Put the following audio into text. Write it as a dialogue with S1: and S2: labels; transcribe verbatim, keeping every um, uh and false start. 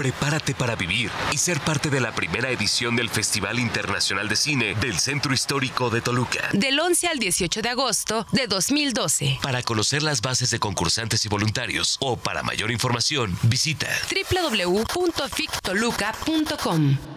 S1: Prepárate para vivir y ser parte de la primera edición del Festival Internacional de Cine del Centro Histórico de Toluca.
S2: Del once al dieciocho de agosto de dos mil doce.
S1: Para conocer las bases de concursantes y voluntarios o para mayor información, visita
S2: doble u doble u doble u punto fic toluca punto com.